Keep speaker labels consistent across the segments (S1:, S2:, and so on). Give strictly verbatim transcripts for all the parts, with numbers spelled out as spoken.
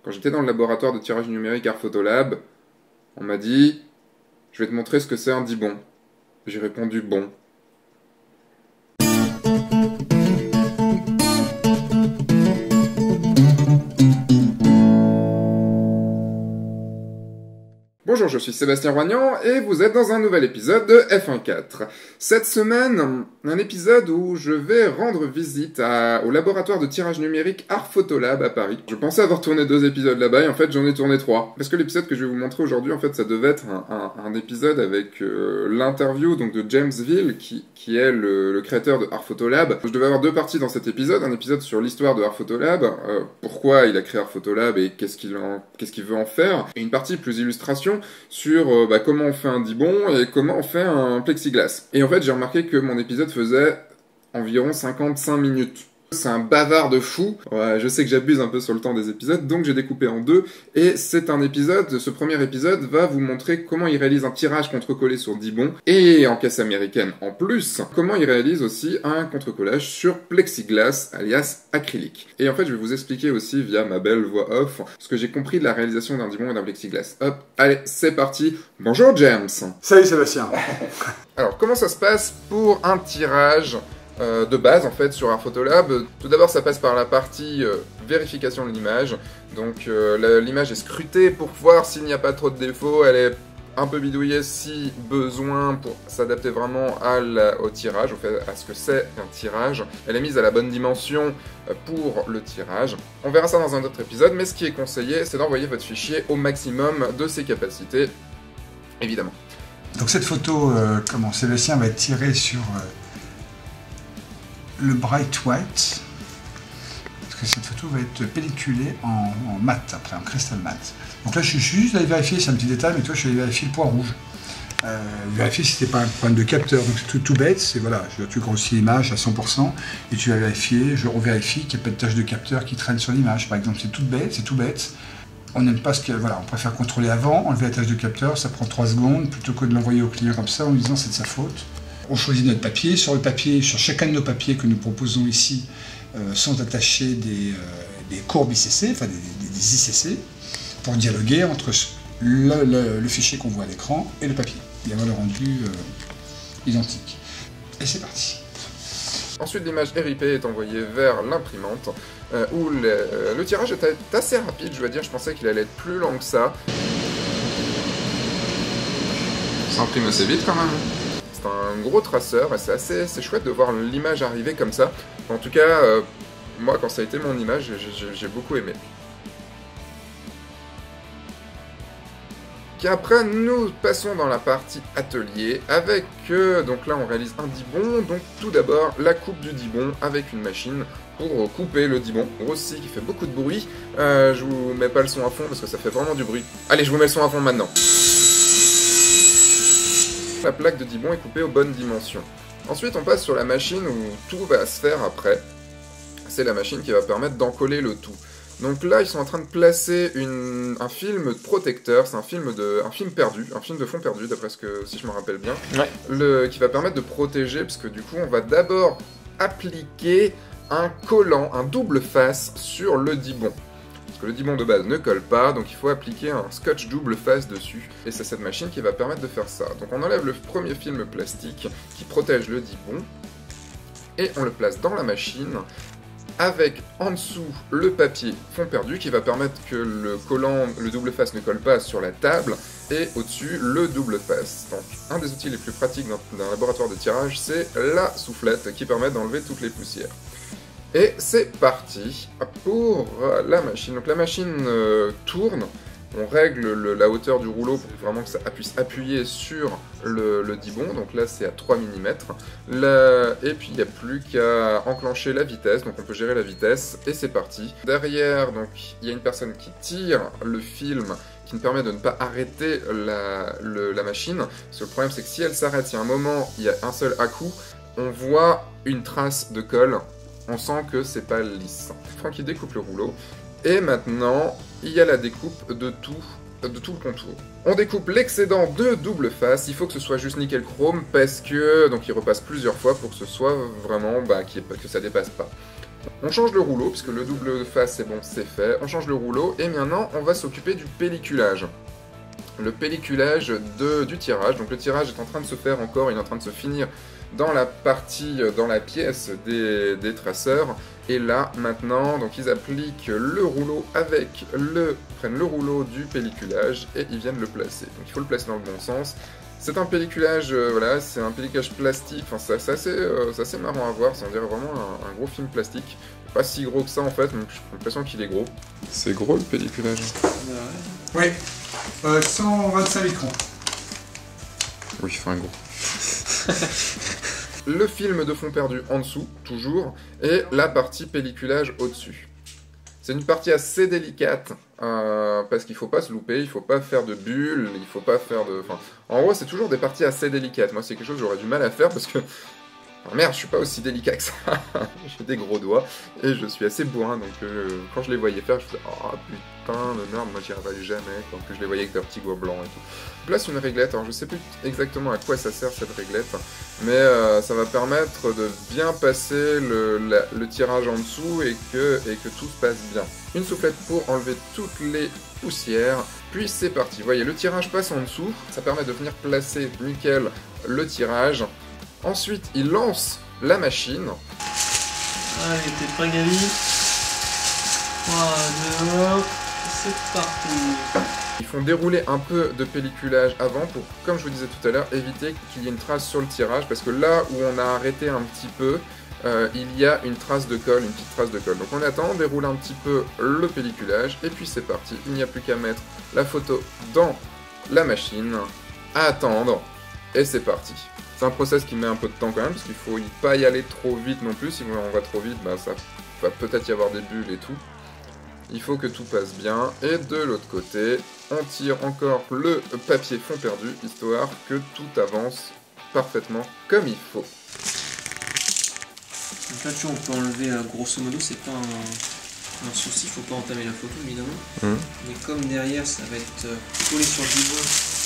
S1: Quand j'étais dans le laboratoire de tirage numérique Art Photolab, on m'a dit « Je vais te montrer ce que c'est un dibond ». J'ai répondu « Bon ». Bonjour, je suis Sébastien Roignan et vous êtes dans un nouvel épisode de F un point quatre. Cette semaine, un épisode où je vais rendre visite à, au laboratoire de tirage numérique Art Photolab à Paris. Je pensais avoir tourné deux épisodes là-bas et en fait j'en ai tourné trois. Parce que l'épisode que je vais vous montrer aujourd'hui, en fait ça devait être un, un, un épisode avec euh, l'interview donc de James Ville qui, qui est le, le créateur de Art Photolab. Je devais avoir deux parties dans cet épisode, un épisode sur l'histoire de Art Photolab, euh, pourquoi il a créé Art Photolab et qu'est-ce qu'il en, qu'est-ce qu'il veut en faire, et une partie plus illustration sur euh, bah, comment on fait un dibond et comment on fait un plexiglas. Et en fait, j'ai remarqué que mon épisode faisait environ cinquante-cinq minutes. C'est un bavard de fou. Ouais, je sais que j'abuse un peu sur le temps des épisodes, donc j'ai découpé en deux. Et c'est un épisode, ce premier épisode va vous montrer comment il réalise un tirage contre-collé sur dibond, et en caisse américaine en plus, comment il réalise aussi un contre-collage sur plexiglas, alias acrylique. Et en fait, je vais vous expliquer aussi via ma belle voix off ce que j'ai compris de la réalisation d'un dibond et d'un plexiglas. Hop, allez, c'est parti. Bonjour James.
S2: Salut Sébastien.
S1: Alors, comment ça se passe pour un tirage Euh, de base en fait sur Art Photolab? Tout d'abord ça passe par la partie euh, vérification de l'image, donc euh, l'image est scrutée pour voir s'il n'y a pas trop de défauts, elle est un peu bidouillée si besoin pour s'adapter vraiment à la, au tirage, au fait, à ce que c'est un tirage, elle est mise à la bonne dimension euh, pour le tirage. On verra ça dans un autre épisode, mais ce qui est conseillé c'est d'envoyer votre fichier au maximum de ses capacités, évidemment.
S2: Donc cette photo, euh, comment Sébastien va être tiré sur euh, le bright white, parce que cette photo va être pelliculée en, en mat, après en crystal mat. Donc là je suis juste allé vérifier, c'est un petit détail, mais toi je suis allé vérifier le point rouge. Euh, vérifier si c'était pas un problème de capteur, donc c'est tout, tout bête, c'est voilà, tu grossis l'image à cent pour cent, et tu vas vérifier, je revérifie qu'il n'y a pas de tache de capteur qui traîne sur l'image, par exemple, c'est tout bête, c'est tout bête. On n'aime pas ce que, voilà, on préfère contrôler avant, enlever la tache de capteur, ça prend trois secondes, plutôt que de l'envoyer au client comme ça en lui disant c'est de sa faute. On choisit notre papier. Sur le papier, sur chacun de nos papiers que nous proposons ici, euh, sont attachés des, euh, des courbes I C C, enfin des, des, des I C C, pour dialoguer entre le, le, le fichier qu'on voit à l'écran et le papier, et avoir le rendu euh, identique. Et c'est parti.
S1: Ensuite, l'image R I P est envoyée vers l'imprimante, euh, où le, euh, le tirage est assez rapide, je dois dire, je pensais qu'il allait être plus lent que ça. Ça imprime assez vite quand même. C'est un gros traceur et c'est assez c'est chouette de voir l'image arriver comme ça. En tout cas, euh, moi quand ça a été mon image, j'ai beaucoup aimé. Et après, nous passons dans la partie atelier avec, euh, donc là on réalise un dibond, donc tout d'abord la coupe du dibond avec une machine pour couper le dibond, aussi qui fait beaucoup de bruit. Euh, je vous mets pas le son à fond parce que ça fait vraiment du bruit. Allez, je vous mets le son à fond maintenant. La plaque de dibond est coupée aux bonnes dimensions. Ensuite, on passe sur la machine où tout va se faire après. C'est la machine qui va permettre d'encoller le tout. Donc là, ils sont en train de placer une, un film protecteur, c'est un film de, un film perdu, un film de fond perdu, d'après ce que, si je me rappelle bien, ouais. le, qui va permettre de protéger, parce que du coup, on va d'abord appliquer un collant, un double face sur le dibond. Parce que le dibond de base ne colle pas, donc il faut appliquer un scotch double face dessus. Et c'est cette machine qui va permettre de faire ça. Donc on enlève le premier film plastique qui protège le dibond, et on le place dans la machine, avec en dessous le papier fond perdu qui va permettre que le collant, le double face ne colle pas sur la table, et au-dessus le double face. Donc un des outils les plus pratiques d'un laboratoire de tirage, c'est la soufflette qui permet d'enlever toutes les poussières. Et c'est parti pour la machine. Donc la machine euh, tourne, on règle le, la hauteur du rouleau pour vraiment que ça puisse appuyer sur le, le dibond, donc là c'est à trois millimètres. Là, et puis il n'y a plus qu'à enclencher la vitesse, donc on peut gérer la vitesse, et c'est parti. Derrière, donc il y a une personne qui tire le film, qui me permet de ne pas arrêter la, le, la machine, parce que le problème c'est que si elle s'arrête, si à un moment il y a un seul à-coup, on voit une trace de colle. On sent que c'est pas lisse. Francky découpe le rouleau. Et maintenant, il y a la découpe de tout, de tout le contour. On découpe l'excédent de double face. Il faut que ce soit juste nickel chrome parce que donc il repasse plusieurs fois pour que ce soit vraiment bah, que ça dépasse pas. On change le rouleau, puisque le double face c'est bon, c'est fait. On change le rouleau, et maintenant on va s'occuper du pelliculage. Le pelliculage de, du tirage. Donc le tirage est en train de se faire encore, il est en train de se finir dans la partie, dans la pièce des, des traceurs. Et là, maintenant, donc ils appliquent le rouleau avec le... prennent le rouleau du pelliculage et ils viennent le placer. Donc il faut le placer dans le bon sens. C'est un pelliculage, euh, voilà, c'est un pelliculage plastique, enfin c'est assez, euh, assez marrant à voir, ça on dirait vraiment un, un gros film plastique. Pas si gros que ça en fait, mais j'ai l'impression qu'il est gros. C'est gros le pelliculage.
S2: Oui, euh, cent vingt-cinq microns.
S1: Oui, enfin gros. Le film de fond perdu en dessous, toujours, et la partie pelliculage au-dessus. C'est une partie assez délicate, euh, parce qu'il faut pas se louper, il faut pas faire de bulles, il faut pas faire de... Enfin, en gros, c'est toujours des parties assez délicates. Moi, c'est quelque chose que j'aurais du mal à faire, parce que... Oh merde, je suis pas aussi délicat que ça. J'ai des gros doigts, et je suis assez bourrin, donc euh, quand je les voyais faire, je faisais « Oh putain, de merde, moi j'y arriverai jamais », quand je les voyais avec leurs petits doigts blancs et tout. Je place une réglette, alors je sais plus exactement à quoi ça sert cette réglette, mais euh, ça va permettre de bien passer le, la, le tirage en dessous et que, et que tout se passe bien. Une soufflette pour enlever toutes les poussières, puis c'est parti. Vous voyez, le tirage passe en dessous, ça permet de venir placer nickel le tirage. Ensuite, il lance la machine.
S3: Allez, t'es prêt, Gabi? trois, deux, un, c'est parti.
S1: Ils font dérouler un peu de pelliculage avant pour, comme je vous disais tout à l'heure, éviter qu'il y ait une trace sur le tirage, parce que là où on a arrêté un petit peu, euh, il y a une trace de colle, une petite trace de colle. Donc on attend, on déroule un petit peu le pelliculage, et puis c'est parti. Il n'y a plus qu'à mettre la photo dans la machine, à attendre, et c'est parti. C'est un process qui met un peu de temps quand même, parce qu'il faut pas y aller trop vite non plus. Si on va trop vite, bah, ça va peut-être y avoir des bulles et tout. Il faut que tout passe bien. Et de l'autre côté, on tire encore le papier fond perdu, histoire que tout avance parfaitement comme il faut.
S3: Donc là, tu vois, on peut enlever, euh, grosso modo, c'est pas un, un souci, faut pas entamer la photo, évidemment. Mmh. Mais comme derrière, ça va être euh, collé sur le bidon,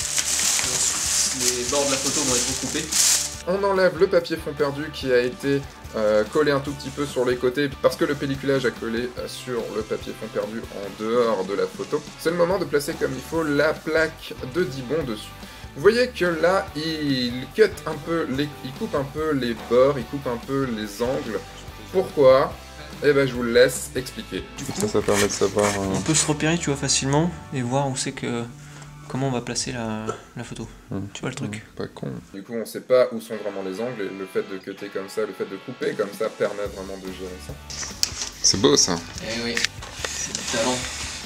S3: les bords de la photo vont être recoupés.
S1: On enlève le papier fond perdu qui a été euh, collé un tout petit peu sur les côtés parce que le pelliculage a collé euh, sur le papier fond perdu en dehors de la photo. C'est le moment de placer comme il faut la plaque de Dibond dessus. Vous voyez que là, il cut un peu, les, il coupe un peu les bords, il coupe un peu les angles. Pourquoi? Eh ben, je vous le laisse expliquer.
S3: Du coup,
S1: ça, ça permet de savoir... Euh...
S3: On peut se repérer, tu vois, facilement et voir où c'est que... Comment on va placer la, la photo. Mmh. Tu vois le truc.
S1: Mmh, pas con. Du coup, on sait pas où sont vraiment les angles, et le fait de cutter comme ça, le fait de couper comme ça, permet vraiment de gérer ça. C'est beau, ça.
S3: Eh oui, c'est du talent.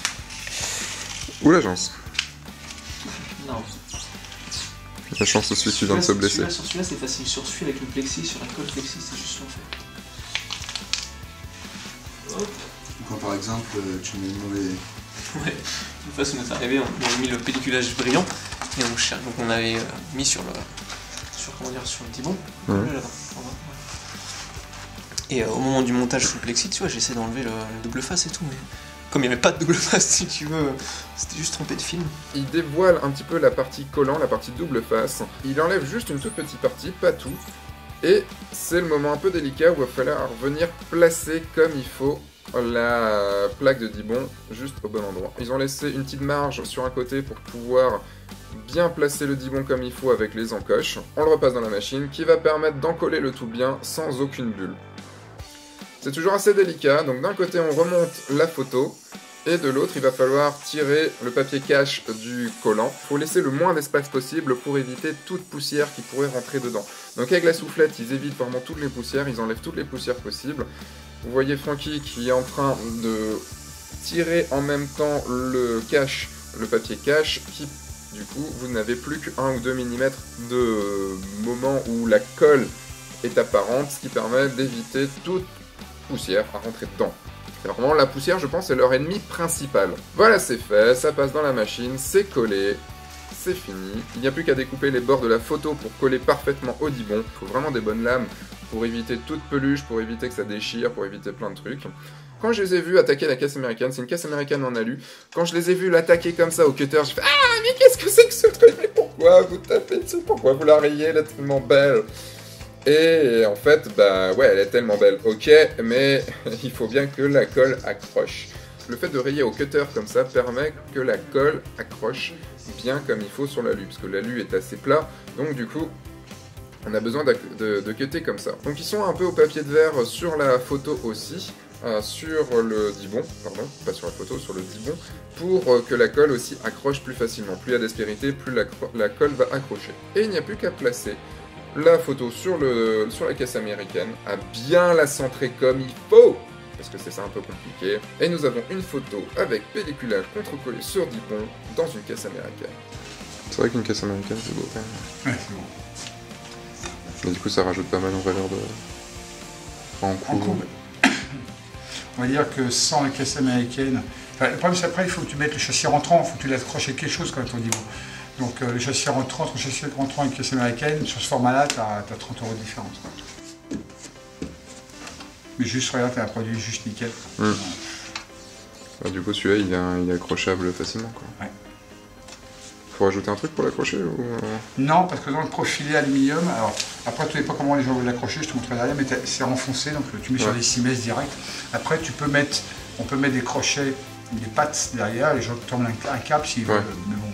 S1: Où l'agence?
S3: Non.
S1: La chance aussi qui vient de se blesser.
S3: Celui-là, sur celui-là, c'est facile. Sur celui avec le plexi, sur la colle plexi, c'est juste l'enfer. Hop.
S2: Quand par exemple, tu mets une mauvaise...
S3: Ouais, une fois, ça nous est arrivé, on a mis le pelliculage brillant et on cherche. Donc on avait euh, mis sur le, sur comment dire, sur le Dibond. Mmh. Là, et euh, au moment du montage sous le plexi, tu vois, j'essaie d'enlever le, le double face et tout, mais comme il n'y avait pas de double face, si tu veux, c'était juste trompé de film.
S1: Il dévoile un petit peu la partie collant, la partie double face. Il enlève juste une toute petite partie, pas tout. Et c'est le moment un peu délicat où il va falloir venir placer comme il faut la plaque de Dibond juste au bon endroit. Ils ont laissé une petite marge sur un côté pour pouvoir bien placer le Dibond comme il faut avec les encoches. On le repasse dans la machine qui va permettre d'encoller le tout bien sans aucune bulle. C'est toujours assez délicat, donc d'un côté on remonte la photo et de l'autre il va falloir tirer le papier cache du collant. Il faut laisser le moins d'espace possible pour éviter toute poussière qui pourrait rentrer dedans. Donc avec la soufflette ils évitent vraiment toutes les poussières, ils enlèvent toutes les poussières possibles. Vous voyez Francky qui est en train de tirer en même temps le cache, le papier cache, qui du coup vous n'avez plus qu'un ou deux millimètres de moment où la colle est apparente, ce qui permet d'éviter toute poussière à rentrer dedans. C'est vraiment la poussière, je pense, c'est leur ennemi principal. Voilà, c'est fait, ça passe dans la machine, c'est collé, c'est fini. Il n'y a plus qu'à découper les bords de la photo pour coller parfaitement au Dibond. Il faut vraiment des bonnes lames pour éviter toute peluche, pour éviter que ça déchire, pour éviter plein de trucs. Quand je les ai vus attaquer la caisse américaine, c'est une caisse américaine en alu, quand je les ai vus l'attaquer comme ça au cutter, j'ai fait « Ah, mais qu'est-ce que c'est que ce truc? Mais pourquoi vous tapez dessus? Pourquoi vous la rayez? Elle est tellement belle !» Et en fait, bah ouais, elle est tellement belle, ok, mais il faut bien que la colle accroche. Le fait de rayer au cutter comme ça permet que la colle accroche bien comme il faut sur l'alu, parce que l'alu est assez plat, donc du coup, on a besoin de, de, de cutter comme ça. Donc ils sont un peu au papier de verre sur la photo aussi, euh, sur le dibon, pardon, pas sur la photo, sur le dibon, pour euh, que la colle aussi accroche plus facilement. Plus il y a d'aspérité, plus la, la colle va accrocher. Et il n'y a plus qu'à placer la photo sur, le, sur la caisse américaine, à bien la centrer comme il faut, parce que c'est ça un peu compliqué. Et nous avons une photo avec pelliculage contre-collé sur dibon dans une caisse américaine. C'est vrai qu'une caisse américaine c'est beau quand même.
S2: Ouais, c'est bon.
S1: Mais du coup ça rajoute pas mal en valeur de... en coût.
S2: En coût. On va dire que sans la caisse américaine... Enfin, le problème c'est après il faut que tu mettes le châssis rentrant, il faut que tu l'accroches avec quelque chose quand même ton dibon. Donc euh, le châssis rentrant, entre le châssis rentrant et une caisse américaine, sur ce format-là, tu as, as trente euros de différence. Quoi. Mais juste, regarde, tu as un produit juste nickel.
S1: Mmh. Ouais. Bah, du coup, celui-là, il, il est accrochable facilement. Quoi.
S2: Ouais.
S1: Faut rajouter un truc pour l'accrocher ou...
S2: Non, parce que dans le profilé aluminium, alors après, tu ne sais pas comment les gens veulent l'accrocher, je te montrerai derrière, mais c'est enfoncé, donc tu mets ouais. sur les six mètres direct. Après, tu peux mettre, on peut mettre des crochets, des pattes derrière, les gens tournent un, un câble s'ils ouais. veulent. Mais bon,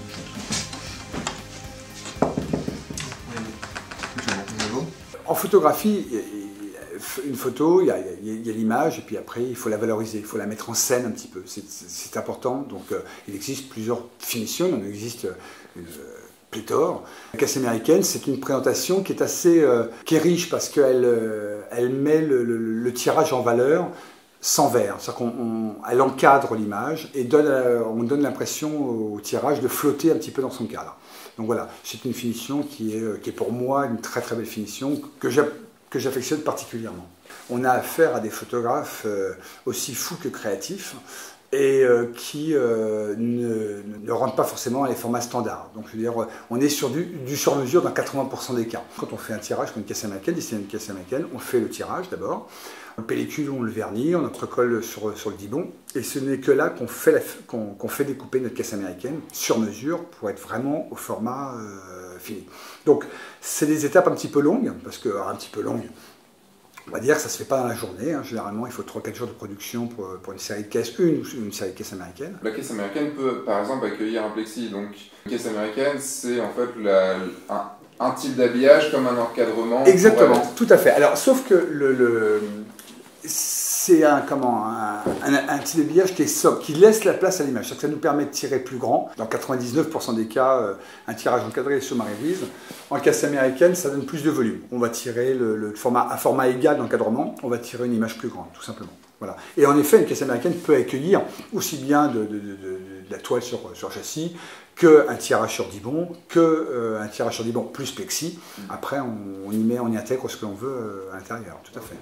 S2: en photographie, une photo, il y a, a l'image, et puis après, il faut la valoriser, il faut la mettre en scène un petit peu. C'est important. Donc, euh, il existe plusieurs finitions, il en existe une euh, pléthore. La caisse américaine, c'est une présentation qui est assez, euh, qui est riche parce qu'elle euh, elle met le, le, le tirage en valeur sans verre. C'est-à-dire qu'elle encadre l'image et donne, euh, on donne l'impression au tirage de flotter un petit peu dans son cadre. Donc voilà, c'est une finition qui est, qui est pour moi une très très belle finition que j'affectionne particulièrement. On a affaire à des photographes euh, aussi fous que créatifs et euh, qui euh, ne, ne rentrent pas forcément dans les formats standards. Donc je veux dire, on est sur du, du sur-mesure dans quatre-vingts pour cent des cas. Quand on fait un tirage comme une caisse américaine, destiné à une caisse américaine, on fait le tirage d'abord. On pellicule, on le vernit, on entrecolle sur, sur le dibon. Et ce n'est que là qu'on fait, qu'on, qu'on fait découper notre caisse américaine sur mesure pour être vraiment au format euh, fini. Donc, c'est des étapes un petit peu longues, parce que, alors, un petit peu longues, on va dire que ça ne se fait pas dans la journée. Hein. Généralement, il faut trois quatre jours de production pour, pour une série de caisses, une, une série de caisses américaines.
S1: La caisse américaine peut, par exemple, accueillir un plexi. Donc, une caisse américaine, c'est en fait la, un, un type d'habillage comme un encadrement.
S2: Exactement, tout à fait. Alors, sauf que le... le c'est un, comment, un, un, un type d'habillage qui est sobre, qui laisse la place à l'image. Ça nous permet de tirer plus grand. Dans quatre-vingt-dix-neuf pour cent des cas, euh, un tirage encadré sur Marie-Louise. En caisse américaine, ça donne plus de volume. On va tirer le, le format, un format égal d'encadrement, on va tirer une image plus grande, tout simplement. Voilà. Et en effet, une caisse américaine peut accueillir aussi bien de, de, de, de, de la toile sur, sur châssis, qu'un tirage sur dibon, qu'un euh, tirage sur dibon plus plexi. Après, on, on y met, on y intègre ce que l'on veut euh, à l'intérieur, tout à fait.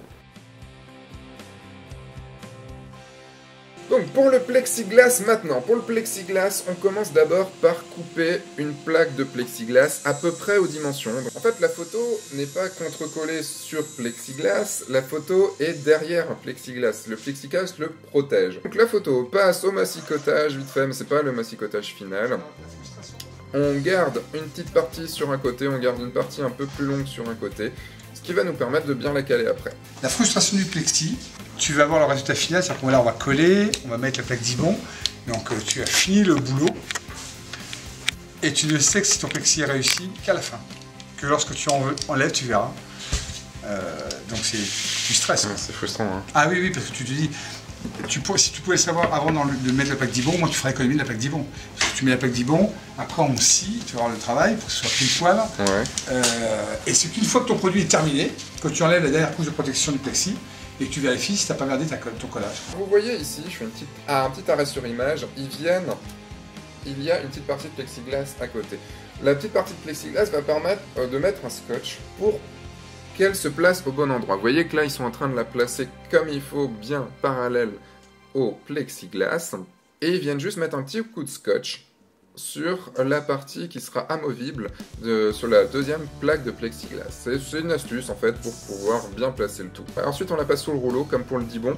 S1: Donc pour le plexiglas maintenant, pour le plexiglas, on commence d'abord par couper une plaque de plexiglas à peu près aux dimensions. En fait, la photo n'est pas contre-collée sur plexiglas, la photo est derrière un plexiglas. Le plexiglas le protège. Donc la photo passe au massicotage vite fait, mais c'est pas le massicotage final. On garde une petite partie sur un côté, on garde une partie un peu plus longue sur un côté, ce qui va nous permettre de bien la caler après.
S2: La frustration du plexi, tu vas voir le résultat final, c'est-à-dire qu'on va, là, on va coller, on va mettre la plaque dibon, donc euh, tu as fini le boulot, et tu ne sais que si ton plexi est réussi qu'à la fin, que lorsque tu en enlèves, tu verras. Euh, donc c'est du stress.
S1: Ouais, c'est frustrant. Hein.
S2: Ah oui, oui, parce que tu te dis, tu pourrais, si tu pouvais savoir avant de mettre la plaque dibon, moi tu ferais économie de la plaque dibon. Parce que tu mets la plaque dibon, après on scie, tu vas voir le travail pour que ce soit pile poil.
S1: Ouais.
S2: Euh, et c'est qu'une fois que ton produit est terminé, que tu enlèves la dernière couche de protection du plexi, et que tu vérifies si tu n'as pas gardé ta, ton collage.
S1: Vous voyez ici, je fais une petite, ah, un petit arrêt sur image, ils viennent, il y a une petite partie de plexiglas à côté. La petite partie de plexiglas va permettre euh, de mettre un scotch pour qu'elle se place au bon endroit. Vous voyez que là, ils sont en train de la placer comme il faut, bien parallèle au plexiglas, et ils viennent juste mettre un petit coup de scotch sur la partie qui sera amovible de, sur la deuxième plaque de plexiglas. C'est une astuce en fait pour pouvoir bien placer le tout. Ensuite on la passe sur le rouleau comme pour le dibon.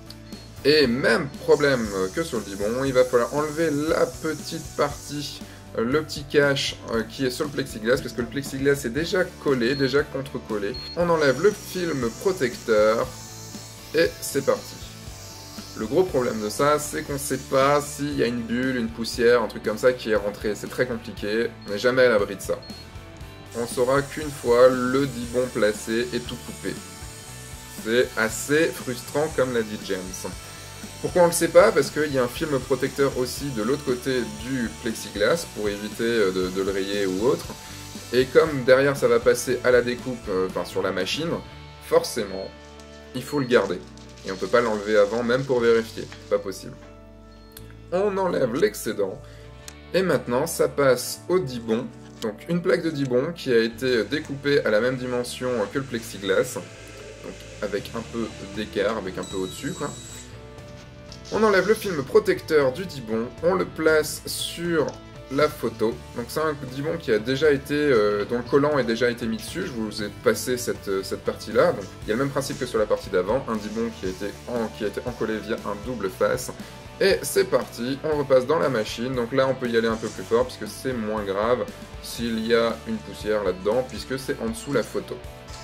S1: Et même problème que sur le dibon, il va falloir enlever la petite partie euh, le petit cache euh, qui est sur le plexiglas, parce que le plexiglas est déjà collé, déjà contre-collé. On enlève le film protecteur, et c'est parti. Le gros problème de ça, c'est qu'on ne sait pas s'il y a une bulle, une poussière, un truc comme ça qui est rentré. C'est très compliqué, on n'est jamais à l'abri de ça. On saura qu'une fois le dibon placé et tout coupé. C'est assez frustrant comme l'a dit James. Pourquoi on ne le sait pas? Parce qu'il y a un film protecteur aussi de l'autre côté du plexiglas pour éviter de, de le rayer ou autre. Et comme derrière ça va passer à la découpe, euh, enfin sur la machine, forcément, il faut le garder. Et on ne peut pas l'enlever avant, même pour vérifier. Pas possible. On enlève l'excédent. Et maintenant, ça passe au dibon. Donc une plaque de dibon qui a été découpée à la même dimension que le plexiglas. Donc avec un peu d'écart, avec un peu au-dessus, quoi. On enlève le film protecteur du dibon. On le place sur la photo. Donc c'est un dibon qui a déjà été, euh, dont le collant a déjà été mis dessus. Je vous ai passé cette, cette partie-là. Donc il y a le même principe que sur la partie d'avant, un dibon qui a été, en, qui a été encollé via un double face. Et c'est parti, on repasse dans la machine. Donc là on peut y aller un peu plus fort puisque c'est moins grave s'il y a une poussière là-dedans, puisque c'est en dessous la photo.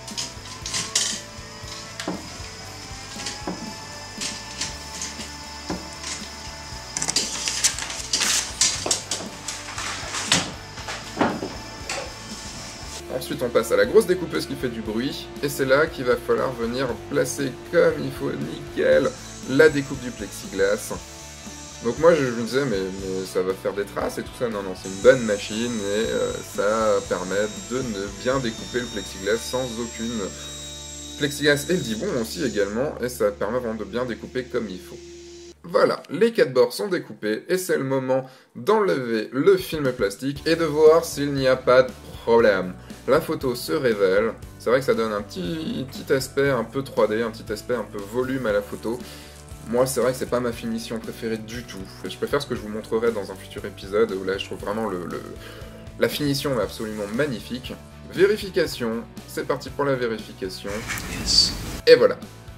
S1: Ensuite on passe à la grosse découpeuse qui fait du bruit, et c'est là qu'il va falloir venir placer comme il faut, nickel, la découpe du plexiglas. Donc moi je me disais mais, mais ça va faire des traces et tout ça, non non c'est une bonne machine et euh, ça permet de ne bien découper le plexiglas sans aucune... Plexiglas et le dibon aussi également, et ça permet vraiment de bien découper comme il faut. Voilà, les quatre bords sont découpés et c'est le moment d'enlever le film plastique et de voir s'il n'y a pas de problème. La photo se révèle, c'est vrai que ça donne un petit, petit aspect un peu trois D, un petit aspect un peu volume à la photo. Moi c'est vrai que c'est pas ma finition préférée du tout. Je préfère ce que je vous montrerai dans un futur épisode où là je trouve vraiment le, le, la finition est absolument magnifique. Vérification, c'est parti pour la vérification. Yes. Et voilà.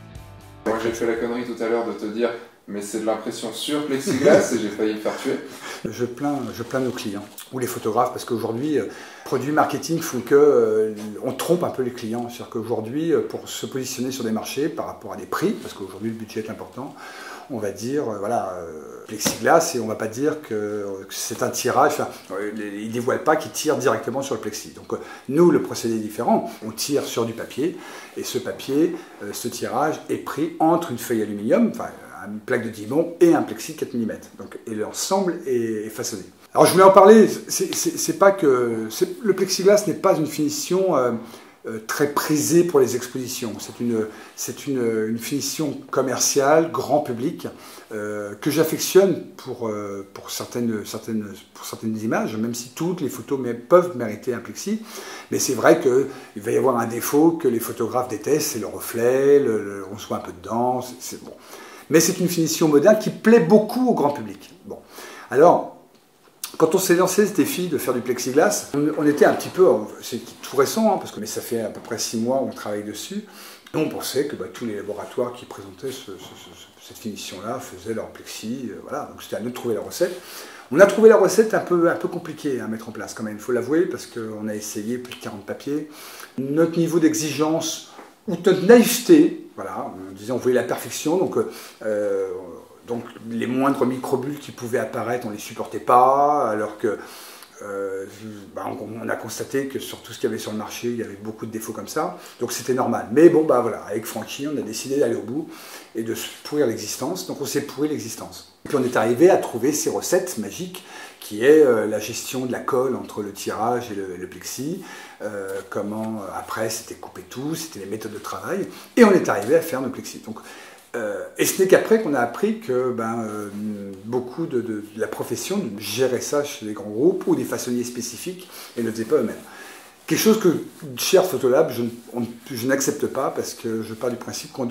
S1: Moi j'ai fait la connerie tout à l'heure de te dire mais c'est de l'impression sur plexiglas et j'ai failli me faire tuer.
S2: Je plains, je plains nos clients ou les photographes parce qu'aujourd'hui, euh, produits marketing font que euh, on trompe un peu les clients. C'est-à-dire qu'aujourd'hui, euh, pour se positionner sur des marchés par rapport à des prix, parce qu'aujourd'hui le budget est important, on va dire euh, voilà euh, plexiglas et on va pas dire que, euh, que c'est un tirage. Enfin, euh, ils ne dévoilent pas qu'ils tirent directement sur le plexi. Donc euh, nous, le procédé est différent. On tire sur du papier et ce papier, euh, ce tirage est pris entre une feuille aluminium, enfin une plaque de dibon et un plexi quatre millimètres. Donc, et l'ensemble est, est façonné. Alors je voulais en parler, c'est pas que... Le plexiglas n'est pas une finition euh, euh, très prisée pour les expositions. C'est une, une, une finition commerciale, grand public, euh, que j'affectionne pour, euh, pour, certaines, certaines, pour certaines images, même si toutes les photos peuvent mériter un plexi. Mais c'est vrai qu'il va y avoir un défaut que les photographes détestent, c'est le reflet, le, le, on se voit un peu dedans, c'est bon. Mais c'est une finition moderne qui plaît beaucoup au grand public. Bon. Alors, quand on s'est lancé ce défi de faire du plexiglas, on, on était un petit peu, c'est tout récent, hein, parce que mais ça fait à peu près six mois qu'on travaille dessus. Et on pensait que bah, tous les laboratoires qui présentaient ce, ce, ce, cette finition-là faisaient leur plexi. Euh, voilà. Donc c'était à nous de trouver la recette. On a trouvé la recette un peu, un peu compliquée à mettre en place quand même, il faut l'avouer, parce qu'on a essayé plus de quarante papiers. Notre niveau d'exigence ou notre naïveté, voilà, on disait on voulait la perfection, donc, euh, donc les moindres microbules qui pouvaient apparaître, on ne les supportait pas, alors que euh, bah, on, on a constaté que sur tout ce qu'il y avait sur le marché, il y avait beaucoup de défauts comme ça, donc c'était normal. Mais bon, bah voilà, avec Francky, on a décidé d'aller au bout et de se pourrir l'existence, donc on s'est pourri l'existence. Puis on est arrivé à trouver ces recettes magiques qui est euh, la gestion de la colle entre le tirage et le, le plexi, euh, comment euh, après c'était couper tout, c'était les méthodes de travail, et on est arrivé à faire nos plexis. Donc, euh, et ce n'est qu'après qu'on a appris que ben, euh, beaucoup de, de, de la profession gérait ça chez les grands groupes ou des façonniers spécifiques et ne le faisaient pas eux-mêmes. Quelque chose que, cher Photolab, je, je n'accepte pas parce que je pars du principe qu'on doit être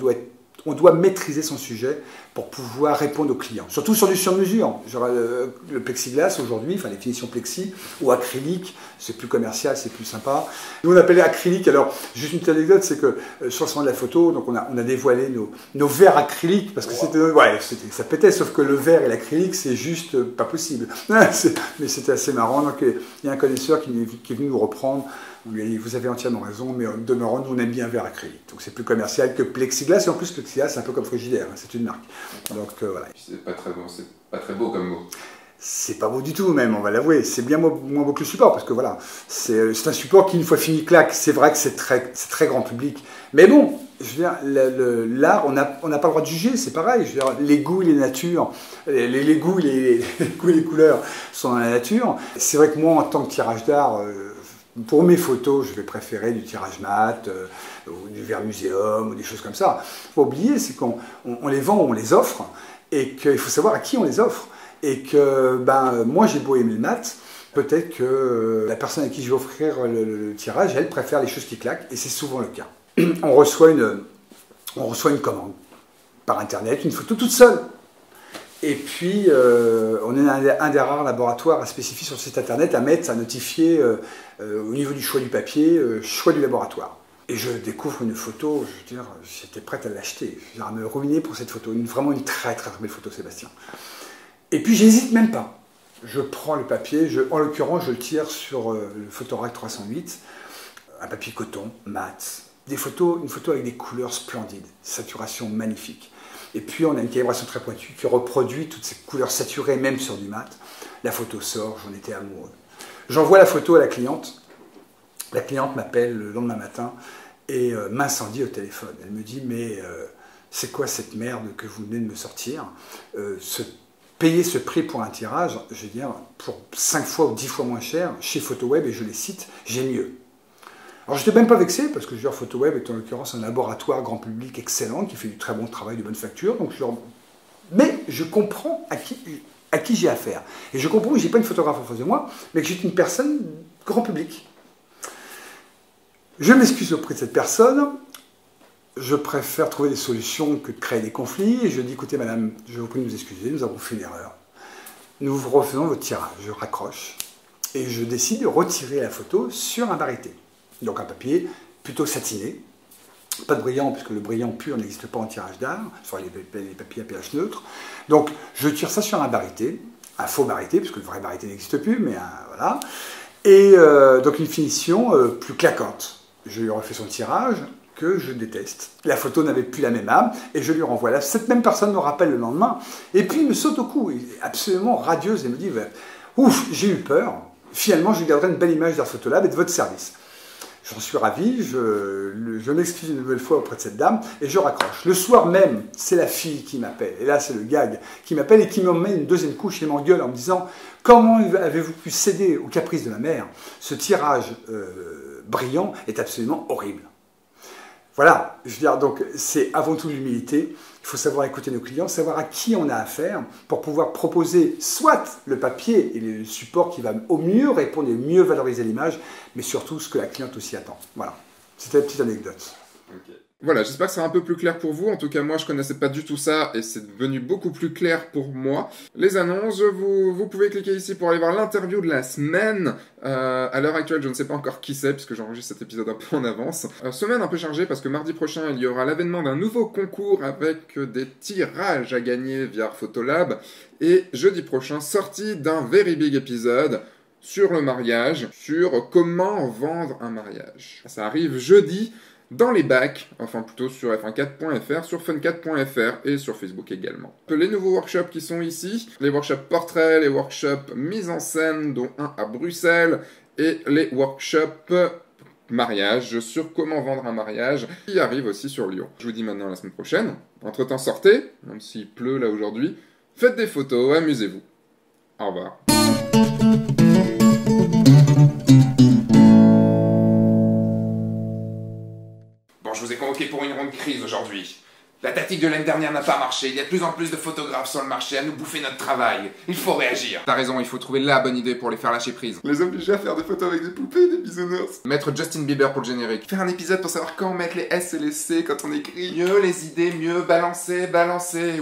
S2: on doit maîtriser son sujet pour pouvoir répondre aux clients. Surtout sur du sur-mesure. Genre, euh, le plexiglas aujourd'hui, enfin les finitions plexi ou acrylique, c'est plus commercial, c'est plus sympa. Nous on appelait acrylique. Alors juste une petite anecdote, c'est que euh, sur le salon de la photo, donc on a, on a dévoilé nos, nos verres acryliques parce que wow. c'était, ouais, c'était, ça pétait. Sauf que le verre et l'acrylique, c'est juste euh, pas possible. Mais c'était assez marrant. Donc il y a un connaisseur qui, qui est venu nous reprendre. On lui a dit, vous avez entièrement raison, mais de demeurant, nous on aime bien verre acrylique. Donc c'est plus commercial que plexiglas, et en plus plexiglas c'est un peu comme frigidaire, hein, c'est une marque. Donc euh, voilà.
S1: C'est pas très beau, c'est pas très beau comme mot.
S2: C'est pas beau du tout même, on va l'avouer. C'est bien moins beau que le support, parce que voilà, c'est un support qui une fois fini claque. C'est vrai que c'est très, c'est très grand public. Mais bon, je veux dire, l'art, on n'a on n'a pas le droit de juger, c'est pareil. Je veux dire, les goûts et les natures, les, les, les goûts et les, les goûts et les couleurs sont dans la nature. C'est vrai que moi, en tant que tirage d'art, euh, pour mes photos, je vais préférer du tirage mat, euh, ou du verre muséum, ou des choses comme ça. Il ne faut pas oublier, c'est qu'on on, on les vend, on les offre, et qu'il faut savoir à qui on les offre. Et que ben, moi, j'ai beau aimer le mat, peut-être que euh, la personne à qui je vais offrir le, le, le tirage, elle préfère les choses qui claquent, et c'est souvent le cas. On reçoit une, on reçoit une commande par Internet, une photo toute seule. Et puis, euh, on est un, un des rares laboratoires à spécifier sur le site Internet, à mettre, à notifier euh, euh, au niveau du choix du papier, euh, choix du laboratoire. Et je découvre une photo, je veux dire, j'étais prête à l'acheter, à me ruiner pour cette photo. Une, vraiment une très très belle photo, Sébastien. Et puis, j'hésite même pas. Je prends le papier, je, en l'occurrence, je le tire sur euh, le Photorack trois cent huit, un papier coton, mat. Des photos, une photo avec des couleurs splendides, saturation magnifique. Et puis on a une calibration très pointue qui reproduit toutes ces couleurs saturées, même sur du mat. La photo sort, j'en étais amoureux. J'envoie la photo à la cliente. La cliente m'appelle le lendemain matin et euh, m'incendie au téléphone. Elle me dit, mais euh, c'est quoi cette merde que vous venez de me sortir euh, ce, Payer ce prix pour un tirage, je veux dire, pour cinq fois ou dix fois moins cher, chez PhotoWeb, et je les cite, j'ai mieux. Alors je n'étais même pas vexé, parce que je veux dire, PhotoWeb est en l'occurrence un laboratoire grand public excellent, qui fait du très bon travail, de bonne facture, donc je leur... mais je comprends à qui, à qui j'ai affaire. Et je comprends que je n'ai pas une photographe en face de moi, mais que j'ai une personne grand public. Je m'excuse auprès de cette personne, je préfère trouver des solutions que de créer des conflits, et je dis, écoutez madame, je vous prie de nous excuser, nous avons fait une erreur. Nous vous refaisons votre tirage, je raccroche, et je décide de retirer la photo sur un baryté. Donc un papier plutôt satiné, pas de brillant, puisque le brillant pur n'existe pas en tirage d'art, sur les, les papiers à pH neutre. Donc je tire ça sur un baryté, un faux baryté, puisque le vrai baryté n'existe plus, mais un, voilà. Et euh, donc une finition euh, plus claquante. Je lui refais son tirage, que je déteste. La photo n'avait plus la même âme, et je lui renvoie là. Cette même personne me rappelle le lendemain, et puis il me saute au cou, absolument radieuse, et me dit, ouf, j'ai eu peur, finalement je garderai une belle image d'Art Photolab et de votre service. J'en suis ravi, je, je m'excuse une nouvelle fois auprès de cette dame, et je raccroche. Le soir même, c'est la fille qui m'appelle, et là c'est le gag, qui m'appelle et qui m'emmène une deuxième couche et m'engueule en me disant, comment avez-vous pu céder aux caprices de ma mère? Ce tirage euh, brillant est absolument horrible. Voilà, je veux dire, donc c'est avant tout l'humilité. Il faut savoir écouter nos clients, savoir à qui on a affaire pour pouvoir proposer soit le papier et le support qui va au mieux répondre et mieux valoriser l'image, mais surtout ce que la cliente aussi attend. Voilà, c'était une petite anecdote.
S1: Okay. Voilà, j'espère que c'est un peu plus clair pour vous. En tout cas, moi, je connaissais pas du tout ça et c'est devenu beaucoup plus clair pour moi. Les annonces, vous, vous pouvez cliquer ici pour aller voir l'interview de la semaine. Euh, à l'heure actuelle, je ne sais pas encore qui c'est puisque j'enregistre cet épisode un peu en avance. Euh, semaine un peu chargée parce que mardi prochain, il y aura l'avènement d'un nouveau concours avec des tirages à gagner via Photolab. Et jeudi prochain, sortie d'un very big épisode sur le mariage, sur comment vendre un mariage. Ça arrive jeudi. Dans les bacs, enfin plutôt sur F un quatre point F R, sur fun quatre point F R et sur Facebook également. Les nouveaux workshops qui sont ici, les workshops portraits, les workshops mise en scène, dont un à Bruxelles, et les workshops mariage, sur comment vendre un mariage, qui arrivent aussi sur Lyon. Je vous dis maintenant à la semaine prochaine. Entre-temps, sortez, même s'il pleut là aujourd'hui, faites des photos, amusez-vous. Au revoir. Je vous ai convoqué pour une ronde crise aujourd'hui. La tactique de l'année dernière n'a pas marché, il y a de plus en plus de photographes sur le marché à nous bouffer notre travail. Il faut réagir. T'as raison, il faut trouver la bonne idée pour les faire lâcher prise. Les obliger à faire des photos avec des poupées et des bisounours. Mettre Justin Bieber pour le générique. Faire un épisode pour savoir quand mettre les S et les C quand on écrit. Mieux les idées, mieux balancer, balancer.